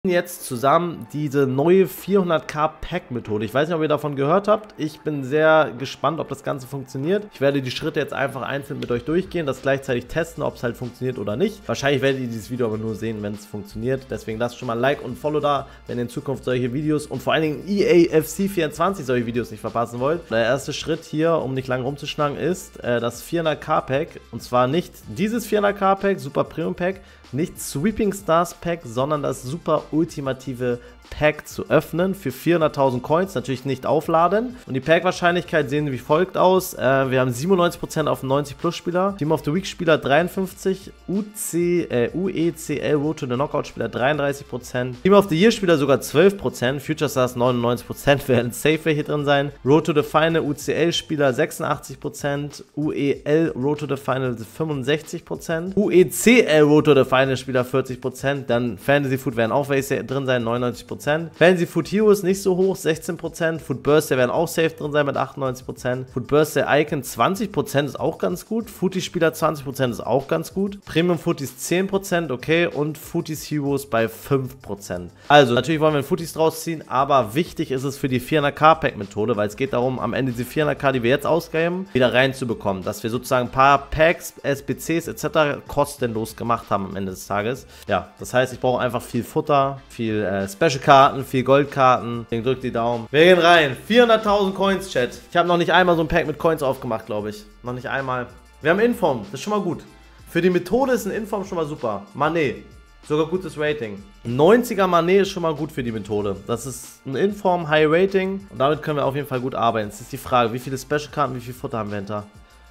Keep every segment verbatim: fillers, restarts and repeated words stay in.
Jetzt zusammen diese neue vierhundert K Pack Methode. Ich weiß nicht, ob ihr davon gehört habt. Ich bin sehr gespannt, ob das Ganze funktioniert. Ich werde die Schritte jetzt einfach einzeln mit euch durchgehen, das gleichzeitig testen, ob es halt funktioniert oder nicht. Wahrscheinlich werdet ihr dieses Video aber nur sehen, wenn es funktioniert. Deswegen lasst schon mal ein Like und ein Follow da, wenn ihr in Zukunft solche Videos und vor allen Dingen E A F C vierundzwanzig solche Videos nicht verpassen wollt. Der erste Schritt hier, um nicht lange rumzuschlagen, ist äh, das vierhundert K Pack. Und zwar nicht dieses vierhundert K Pack, Super Premium Pack, nicht Sweeping Stars Pack, sondern das super ultimative Pack zu öffnen für vierhunderttausend Coins, natürlich nicht aufladen. Und die Pack-Wahrscheinlichkeit sehen wie folgt aus. Äh, wir haben siebenundneunzig Prozent auf neunzig Plus Spieler, Team of the Week Spieler dreiundfünfzig, U C, äh, U E C L Road to the Knockout Spieler dreiunddreißig Prozent, Team of the Year Spieler sogar zwölf Prozent, Future Stars neunundneunzig Prozent, werden safe welche drin sein. Road to the Final U C L Spieler sechsundachtzig Prozent, U E L Road to the Final fünfundsechzig Prozent, U E C L Road to the Final Spieler vierzig Prozent, dann Fantasy Food werden auch welche drin sein, neunundneunzig Prozent. Fantasy Food Heroes nicht so hoch, sechzehn Prozent. Food Birthday werden auch safe drin sein mit achtundneunzig Prozent. Food Birthday Icon zwanzig Prozent ist auch ganz gut. Footies Spieler zwanzig Prozent ist auch ganz gut. Premium Footies zehn Prozent, okay. Und Footies Heroes bei fünf Prozent. Also, natürlich wollen wir Footies draus ziehen, aber wichtig ist es für die vierhundert K Pack Methode, weil es geht darum, am Ende die vierhundert K, die wir jetzt ausgeben, wieder reinzubekommen. Dass wir sozusagen ein paar Packs, S B Cs et cetera kostenlos gemacht haben am Ende des Tages. Ja, das heißt, ich brauche einfach viel Futter, viel äh, Special Karten, viel Goldkarten. Deswegen drückt die Daumen. Wir gehen rein. vierhunderttausend Coins, Chat. Ich habe noch nicht einmal so ein Pack mit Coins aufgemacht, glaube ich. Noch nicht einmal. Wir haben Inform. Das ist schon mal gut. Für die Methode ist ein Inform schon mal super. Mané. Sogar gutes Rating. neunziger Mané ist schon mal gut für die Methode. Das ist ein Inform, High Rating. Und damit können wir auf jeden Fall gut arbeiten. Jetzt ist die Frage, wie viele Special Karten, wie viel Futter haben wir hinter?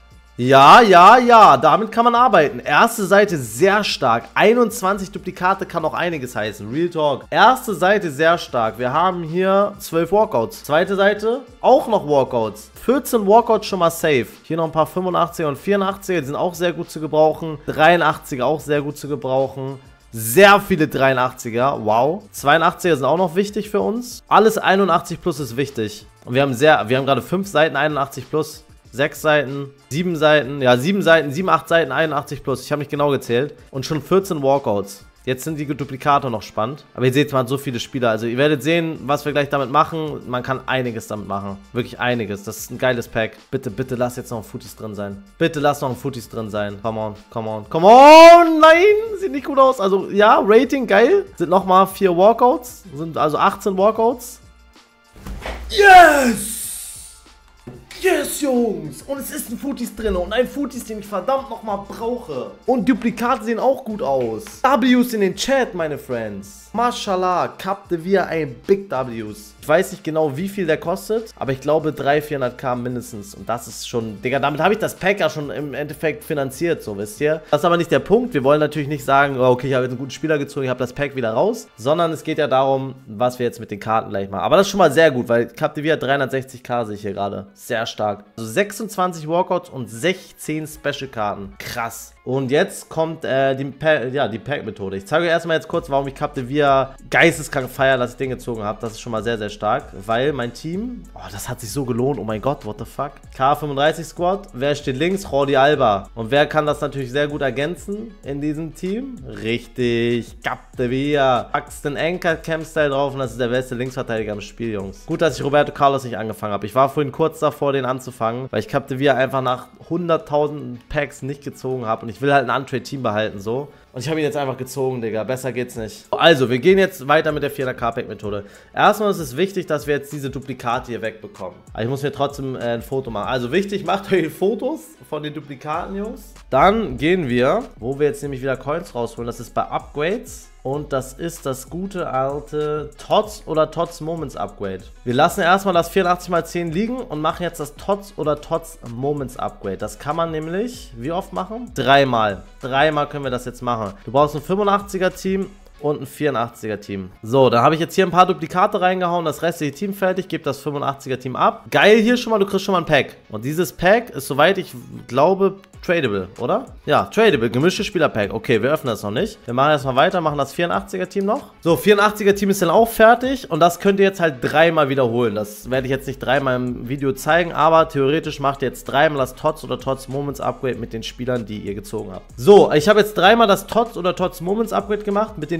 Ja, ja, ja, damit kann man arbeiten. Erste Seite sehr stark. einundzwanzig Duplikate kann auch einiges heißen. Real Talk. Erste Seite sehr stark. Wir haben hier zwölf Walkouts. Zweite Seite auch noch Walkouts. vierzehn Walkouts schon mal safe. Hier noch ein paar fünfundachtziger und vierundachtziger. Die sind auch sehr gut zu gebrauchen. dreiundachtziger auch sehr gut zu gebrauchen. Sehr viele dreiundachtziger. Wow. zweiundachtziger sind auch noch wichtig für uns. Alles einundachtzig plus ist wichtig. Und wir haben sehr, wir haben gerade fünf Seiten einundachtzig plus. sechs Seiten, sieben Seiten, ja sieben Seiten, sieben, acht Seiten, einundachtzig plus. Ich habe nicht genau gezählt. Und schon vierzehn Walkouts. Jetzt sind die Duplikate noch spannend. Aber ihr seht, man hat so viele Spieler. Also ihr werdet sehen, was wir gleich damit machen. Man kann einiges damit machen. Wirklich einiges. Das ist ein geiles Pack. Bitte, bitte lass jetzt noch ein Footies drin sein. Bitte lass noch ein Footies drin sein. Come on, come on, come on. Nein, sieht nicht gut aus. Also ja, Rating geil. Sind nochmal vier Walkouts. Sind also achtzehn Walkouts. Yes! Yes, Jungs! Und es ist ein Footies drin und ein Footies, den ich verdammt nochmal brauche. Und Duplikate sehen auch gut aus. Ws in den Chat, meine Friends. Mashallah, Cap de Via ein Big Ws. Ich weiß nicht genau, wie viel der kostet, aber ich glaube dreihundert, vierhundert K mindestens. Und das ist schon, Digga, damit habe ich das Pack ja schon im Endeffekt finanziert, so, wisst ihr? Das ist aber nicht der Punkt. Wir wollen natürlich nicht sagen, oh, okay, ich habe jetzt einen guten Spieler gezogen, ich habe das Pack wieder raus. Sondern es geht ja darum, was wir jetzt mit den Karten gleich machen. Aber das ist schon mal sehr gut, weil Cap de Via dreihundertsechzig K sehe ich hier gerade. Sehr stark. Also sechsundzwanzig Walkouts und sechzehn Special-Karten. Krass. Und jetzt kommt äh, die, ja, die Pack-Methode. Ich zeige euch erstmal jetzt kurz, warum ich Cap de Via geisteskrank feiere, dass ich den gezogen habe. Das ist schon mal sehr, sehr stark. Weil mein Team, oh, das hat sich so gelohnt. Oh mein Gott, what the fuck. K fünfunddreißig Squad. Wer steht links? Jordi Alba. Und wer kann das natürlich sehr gut ergänzen in diesem Team? Richtig. Cap de Via. Packst den Anchor-Cam-Style drauf und das ist der beste Linksverteidiger im Spiel, Jungs. Gut, dass ich Roberto Carlos nicht angefangen habe. Ich war vorhin kurz davor, den anzufangen, weil ich Cap de Via einfach nach hunderttausend Packs nicht gezogen habe. Und ich will halt ein Untrade-Team behalten, so. Und ich habe ihn jetzt einfach gezogen, Digga. Besser geht's nicht. Also, wir gehen jetzt weiter mit der vierhundert K Pack Methode. Erstmal ist es wichtig, dass wir jetzt diese Duplikate hier wegbekommen. Aber ich muss mir trotzdem äh, ein Foto machen. Also wichtig, macht euch Fotos von den Duplikaten, Jungs. Dann gehen wir, wo wir jetzt nämlich wieder Coins rausholen. Das ist bei Upgrades. Und das ist das gute alte Tots oder Tots Moments Upgrade. Wir lassen erstmal das vierundachtzig mal zehn liegen und machen jetzt das Tots oder Tots Moments Upgrade. Das kann man nämlich, wie oft machen? Dreimal. Dreimal können wir das jetzt machen. Du brauchst ein fünfundachtziger Team und ein vierundachtziger Team. So, da habe ich jetzt hier ein paar Duplikate reingehauen, das restliche Team fertig, gebe das fünfundachtziger Team ab. Geil hier schon mal, du kriegst schon mal ein Pack. Und dieses Pack ist, soweit ich glaube, tradable, oder? Ja, tradable, gemischte Spielerpack. Okay, wir öffnen das noch nicht. Wir machen erstmal weiter, machen das vierundachtziger Team noch. So, vierundachtziger Team ist dann auch fertig und das könnt ihr jetzt halt dreimal wiederholen. Das werde ich jetzt nicht dreimal im Video zeigen, aber theoretisch macht ihr jetzt dreimal das Tots oder Tots Moments Upgrade mit den Spielern, die ihr gezogen habt. So, ich habe jetzt dreimal das Tots oder Tots Moments Upgrade gemacht mit den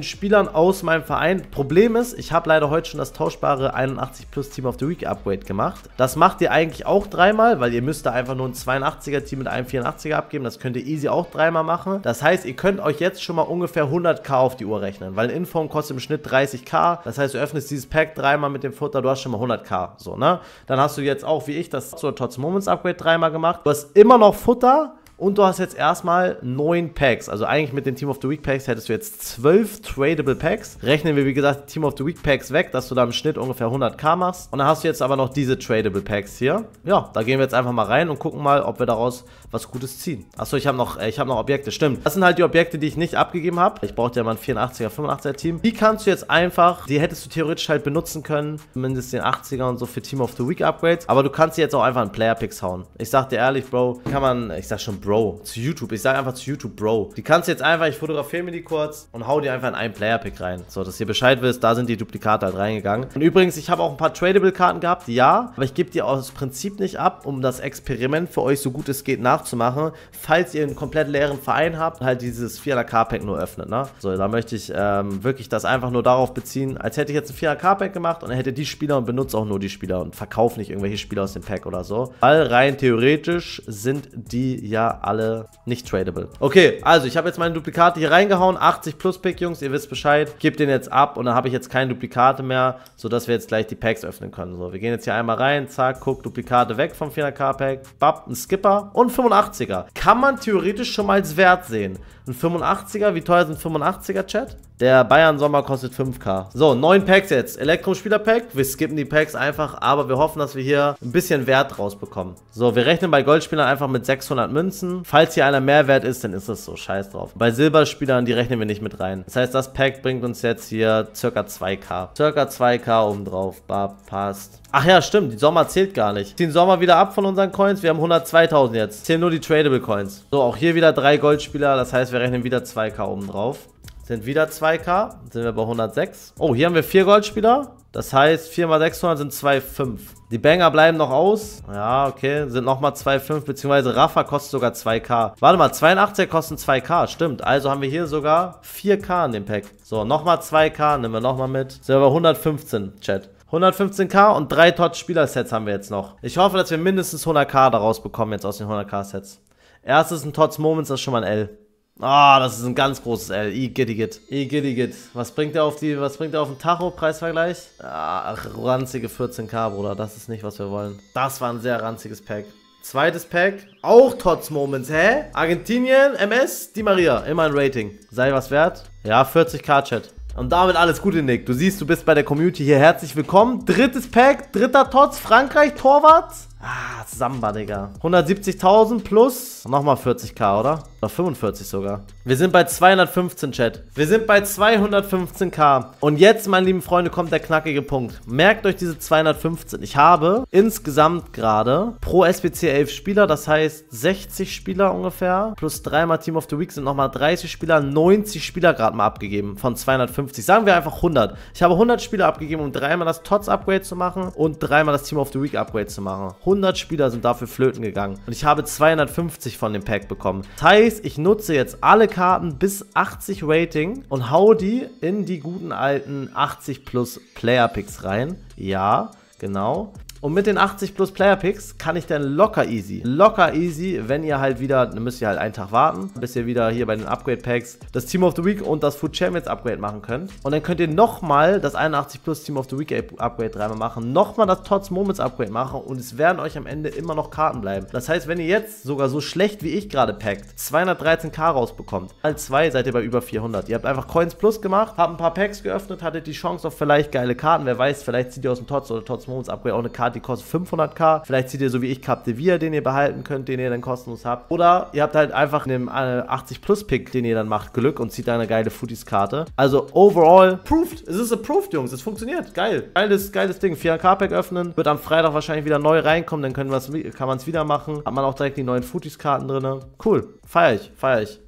Spielern aus meinem Verein. Problem ist, ich habe leider heute schon das tauschbare einundachtzig plus Team of the Week Upgrade gemacht. Das macht ihr eigentlich auch dreimal, weil ihr müsst da einfach nur ein zweiundachtziger Team mit einem vierundachtziger abgeben. Das könnt ihr easy auch dreimal machen. Das heißt, ihr könnt euch jetzt schon mal ungefähr hundert K auf die Uhr rechnen, weil ein Inform kostet im Schnitt dreißig K. Das heißt, du öffnest dieses Pack dreimal mit dem Futter, du hast schon mal hundert K. So, ne? Dann hast du jetzt auch, wie ich, das so Tots Moments Upgrade dreimal gemacht. Du hast immer noch Futter. Und du hast jetzt erstmal neun Packs. Also eigentlich mit den Team of the Week Packs hättest du jetzt zwölf Tradable Packs. Rechnen wir, wie gesagt, die Team of the Week Packs weg, dass du da im Schnitt ungefähr hundert K machst. Und dann hast du jetzt aber noch diese Tradable Packs hier. Ja, da gehen wir jetzt einfach mal rein und gucken mal, ob wir daraus was Gutes ziehen. Achso, ich habe noch, äh, ich hab noch Objekte. Stimmt. Das sind halt die Objekte, die ich nicht abgegeben habe. Ich brauchte ja mal ein vierundachtziger, fünfundachtziger Team. Die kannst du jetzt einfach, die hättest du theoretisch halt benutzen können. Zumindest den achtziger und so für Team of the Week Upgrades. Aber du kannst sie jetzt auch einfach in Player Picks hauen. Ich sag dir ehrlich, Bro, kann man, ich sag schon Bro, zu YouTube. Ich sage einfach zu YouTube, Bro. Die kannst du jetzt einfach, ich fotografiere mir die kurz und hau die einfach in einen Player-Pick rein. So, dass ihr Bescheid wisst, da sind die Duplikate halt reingegangen. Und übrigens, ich habe auch ein paar Tradable-Karten gehabt, ja, aber ich gebe die aus Prinzip nicht ab, um das Experiment für euch so gut es geht nachzumachen, falls ihr einen komplett leeren Verein habt und halt dieses vierhundert K-Pack nur öffnet, ne? So, da möchte ich ähm, wirklich das einfach nur darauf beziehen, als hätte ich jetzt ein vierhundert K-Pack gemacht und er hätte die Spieler und benutze auch nur die Spieler und verkaufe nicht irgendwelche Spieler aus dem Pack oder so. Weil rein theoretisch sind die ja alle nicht tradable. Okay, also ich habe jetzt meine Duplikate hier reingehauen. achtzig plus Pick, Jungs, ihr wisst Bescheid. Gebt den jetzt ab und dann habe ich jetzt keine Duplikate mehr, sodass wir jetzt gleich die Packs öffnen können. So, wir gehen jetzt hier einmal rein, zack, guck, Duplikate weg vom vierhundert K-Pack. Bap, ein Skipper und fünfundachtziger. Kann man theoretisch schon mal als Wert sehen. Ein fünfundachtziger, wie teuer sind fünfundachtziger, Chat? Der Bayern Sommer kostet fünf K. So, neun Packs jetzt. Elektro-Spieler-Pack. Wir skippen die Packs einfach, aber wir hoffen, dass wir hier ein bisschen Wert rausbekommen. So, wir rechnen bei Goldspielern einfach mit sechshundert Münzen. Falls hier einer mehr wert ist, dann ist das so. Scheiß drauf. Bei Silberspielern, die rechnen wir nicht mit rein. Das heißt, das Pack bringt uns jetzt hier circa zwei K. Circa zwei K obendrauf. Bap, passt. Ach ja, stimmt. Die Sommer zählt gar nicht. Ziehen Sommer wieder ab von unseren Coins. Wir haben hundertzweitausend jetzt. Zählen nur die Tradable Coins. So, auch hier wieder drei Goldspieler. Das heißt, wir rechnen wieder zwei K obendrauf. Sind wieder zwei K, sind wir bei hundertsechs. Oh, hier haben wir vier Goldspieler. Das heißt, vier mal sechshundert sind zwei Komma fünf. Die Banger bleiben noch aus. Ja, okay, sind nochmal zwei Komma fünf, beziehungsweise Rafa kostet sogar zwei K. Warte mal, zweiundachtziger kosten zwei K, stimmt. Also haben wir hier sogar vier K in dem Pack. So, nochmal zwei K, nehmen wir nochmal mit. Sind wir bei hundertfünfzehn, Chat. hundertfünfzehn K und drei T O T-Spieler-Sets haben wir jetzt noch. Ich hoffe, dass wir mindestens hundert K daraus bekommen jetzt aus den hundert K-Sets. Erstes ein T O T Moments, das ist schon mal ein L. Ah, oh, das ist ein ganz großes L. I Gittigit. I Gittigit. Was bringt der auf die, was bringt der auf den Tacho? Preisvergleich? Ach, ranzige vierzehn K, Bruder. Das ist nicht, was wir wollen. Das war ein sehr ranziges Pack. Zweites Pack. Auch T O T Moments. Hä? Argentinien, M S, Di Maria. Immer ein Rating. Sei was wert? Ja, vierzig K, Chat. Und damit alles Gute, Nick. Du siehst, du bist bei der Community hier. Herzlich willkommen. Drittes Pack, dritter T O T S, Frankreich, Torwart. Ah, Samba, Digga. hundertsiebzigtausend plus nochmal vierzig K, oder? Oder fünfundvierzig sogar. Wir sind bei zweihundertfünfzehn, Chat. Wir sind bei zweihundertfünfzehn K. Und jetzt, meine lieben Freunde, kommt der knackige Punkt. Merkt euch diese zweihundertfünfzehn. Ich habe insgesamt gerade pro S B C elf Spieler, das heißt sechzig Spieler ungefähr, plus dreimal Team of the Week sind nochmal dreißig Spieler, neunzig Spieler gerade mal abgegeben von zweihundertfünfzig. Sagen wir einfach hundert. Ich habe hundert Spieler abgegeben, um dreimal das T O T S-Upgrade zu machen und dreimal das Team of the Week-Upgrade zu machen. hundert Spieler sind dafür flöten gegangen. Und ich habe zweihundertfünfzig von dem Pack bekommen. Das heißt, ich nutze jetzt alle Karten bis achtzig Rating und hau die in die guten alten achtzig plus Player Picks rein. Ja, genau. Und mit den achtzig plus Player Picks kann ich dann locker easy, locker easy, wenn ihr halt wieder, dann müsst ihr halt einen Tag warten, bis ihr wieder hier bei den Upgrade Packs das Team of the Week und das Food Champions Upgrade machen könnt. Und dann könnt ihr nochmal das einundachtzig plus Team of the Week Upgrade dreimal machen, nochmal das T O T S Moments Upgrade machen und es werden euch am Ende immer noch Karten bleiben. Das heißt, wenn ihr jetzt sogar so schlecht wie ich gerade packt, zweihundertdreizehn K rausbekommt, als zwei seid ihr bei über vierhundert. Ihr habt einfach Coins Plus gemacht, habt ein paar Packs geöffnet, hattet die Chance auf vielleicht geile Karten. Wer weiß, vielleicht zieht ihr aus dem T O T S oder T O T S Moments Upgrade auch eine Karte, die kostet fünfhundert K. Vielleicht zieht ihr so wie ich Capdevia, den ihr behalten könnt, den ihr dann kostenlos habt. Oder ihr habt halt einfach in dem achtzig plus Pick, den ihr dann macht, Glück und zieht da eine geile Footies-Karte. Also overall, proved. Es ist approved, Jungs. Es funktioniert. Geil. Geiles, geiles Ding. vierhundert K Pack öffnen. Wird am Freitag wahrscheinlich wieder neu reinkommen. Dann können kann man es wieder machen. Hat man auch direkt die neuen Footies-Karten drin. Cool. Feier ich. Feier ich.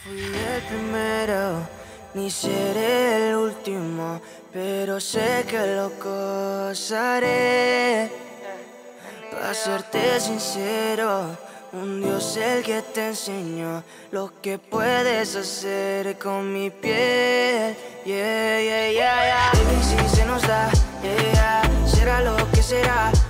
Ni seré el último, pero sé que lo gozaré. Para serte sincero, Un Dios el que te enseñó lo que puedes hacer con mi piel. Yeah, yeah, yeah, yeah. Baby, si se nos da, yeah, yeah. Será lo que será.